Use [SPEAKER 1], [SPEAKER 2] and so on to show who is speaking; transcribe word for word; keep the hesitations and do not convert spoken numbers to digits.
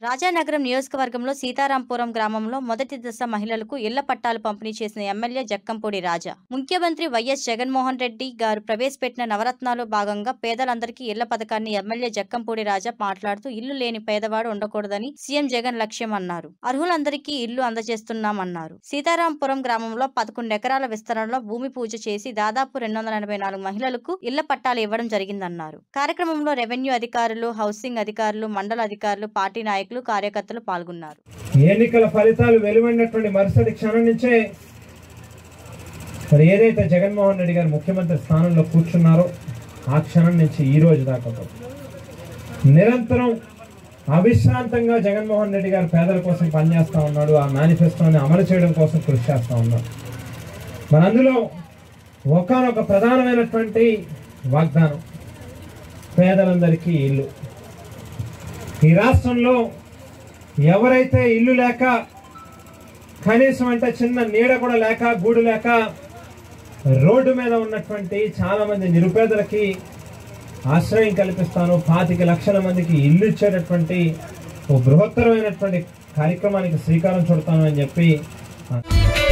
[SPEAKER 1] రాజానగరం నియోజకవర్గంలో సీతారాంపురం గ్రామంలో మొదటి దశ మహిళలకు ఇళ్ల పట్టాలు పంపిణీ చేసిన ఎమ్మెల్యే జక్కంపూడి రాజా. ముఖ్యమంత్రి వైఎస్ జగన్మోహన్ రెడ్డి గారు ప్రవేశపెట్టిన నవరత్నాలు భాగంగా పేదలందరికీ ఇళ్ల పథకాన్ని ఎమ్మెల్యే జక్కంపూడి రాజా మాట్లాడుతూ ఇల్లు లేని పేదవాడు ఉండకూడదని సీఎం జగన్ లక్ష్యం అన్నారు. అర్హులందరికీ ఇల్లు అందజేస్తున్నామన్నారు. సీతారాంపురం గ్రామంలో పదకొండు ఎకరాల విస్తరణలో భూమి పూజ చేసి దాదాపు రెండు వందల ఎనభై నాలుగు మహిళలకు ఇళ్ల పట్టాలు ఇవ్వడం జరిగిందన్నారు. కార్యక్రమంలో రెవెన్యూ అధికారులు, హౌసింగ్ అధికారులు, మండల అధికారులు, పార్టీ నాయకులు, కార్యకర్తలు పాల్గొన్నారు.
[SPEAKER 2] ఎన్నికల ఫలితాలు వెలువడినటువంటి మరుసటి క్షణం నుంచే మరి ఏదైతే జగన్మోహన్ రెడ్డి గారు ముఖ్యమంత్రి స్థానంలో కూర్చున్నారో ఆ క్షణం నుంచి ఈ రోజు దాకా నిరంతరం అవిశ్రాంతంగా జగన్మోహన్ రెడ్డి గారు పేదల కోసం పనిచేస్తూ ఉన్నాడు. ఆ మేనిఫెస్టోని అమలు చేయడం కోసం కృషి చేస్తూ ఉన్నాడు. మరి అందులో ఒకానొక ప్రధానమైనటువంటి వాగ్దానం పేదలందరికీ ఇల్లు. ఈ రాష్ట్రంలో ఎవరైతే ఇల్లు లేక కనీసం అంటే చిన్న నీడ కూడా లేక గూడు లేక రోడ్డు మీద ఉన్నటువంటి చాలా మంది నిరుపేదలకి ఆశ్రయం కల్పిస్తాను, పాతిక లక్షల మందికి ఇల్లు ఇచ్చేటటువంటి ఓ బృహత్తరమైనటువంటి కార్యక్రమానికి శ్రీకారం చుడతాను అని చెప్పి